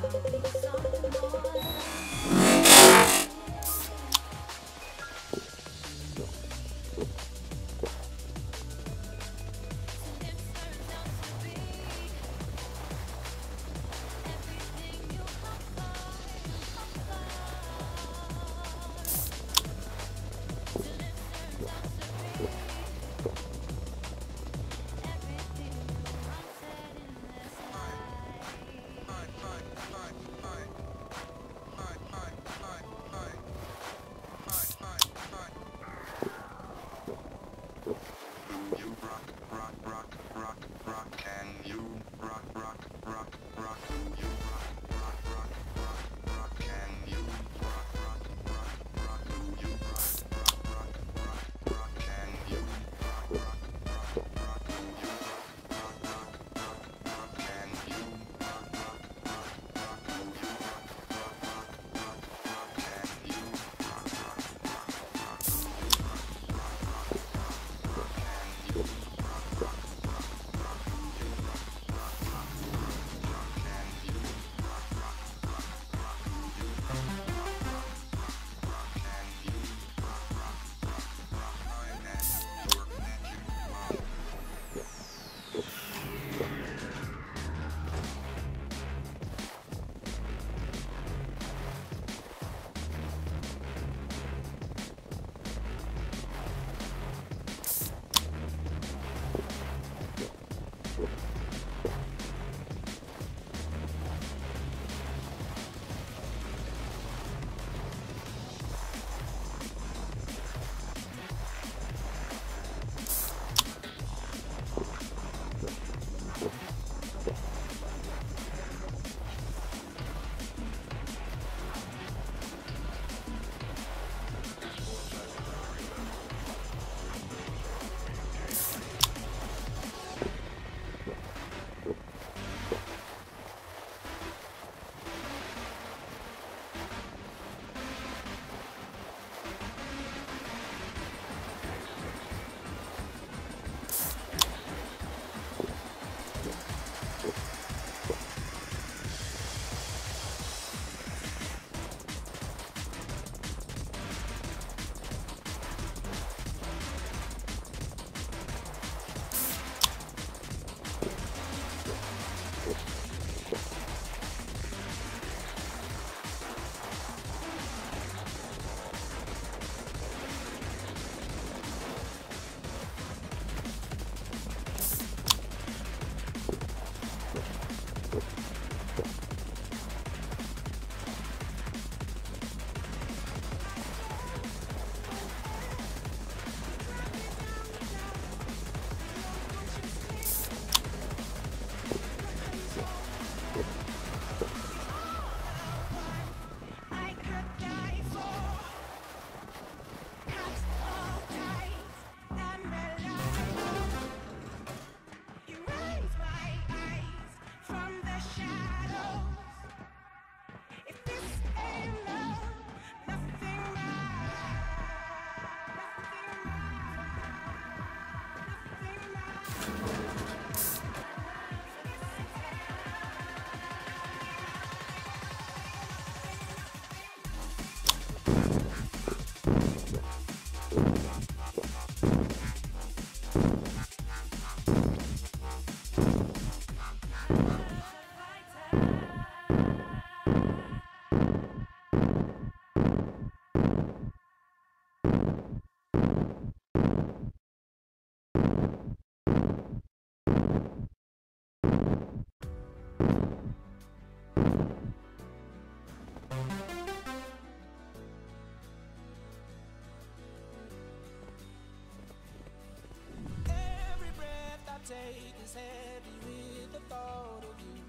take is heavy with the thought of you.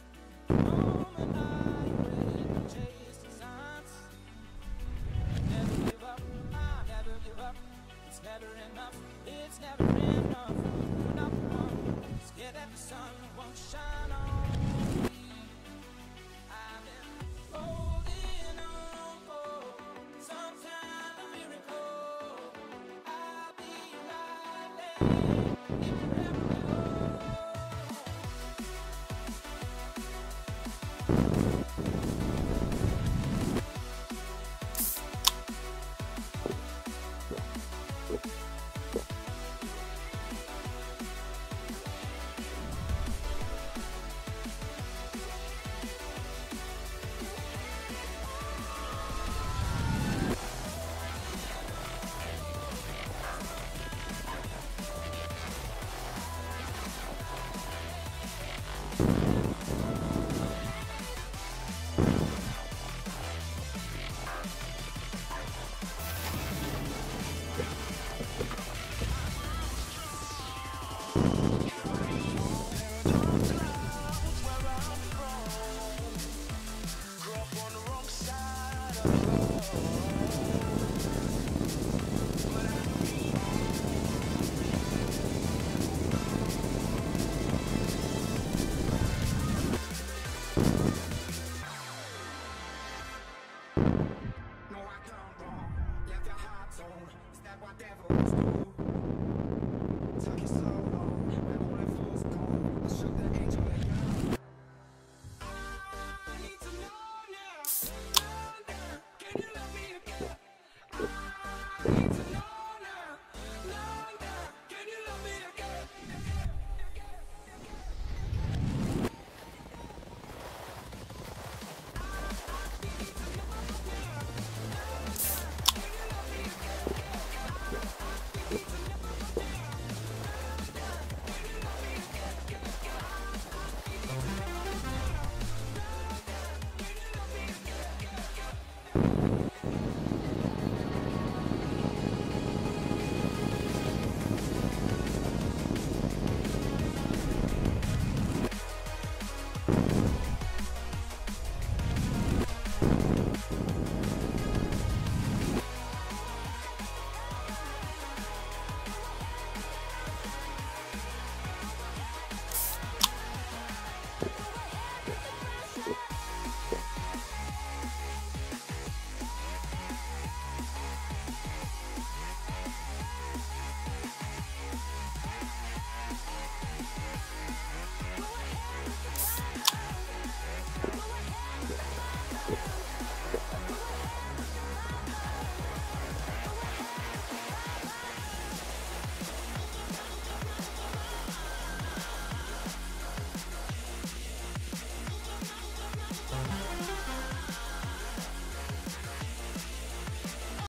Moment I break and chase the signs. Never give up, I never give up. It's never enough, it's never enough. You're not the one, scared that the sun won't shine on me. I've been holding on for some kind of miracle. I'll be right there if you ever go. No, I can't wrong. Left your heart torn. Is that what devils do? Took you so long. When all it was gone, I shook the angel again. I need to know now. Can you love me again? I need to know now. Can you love me again?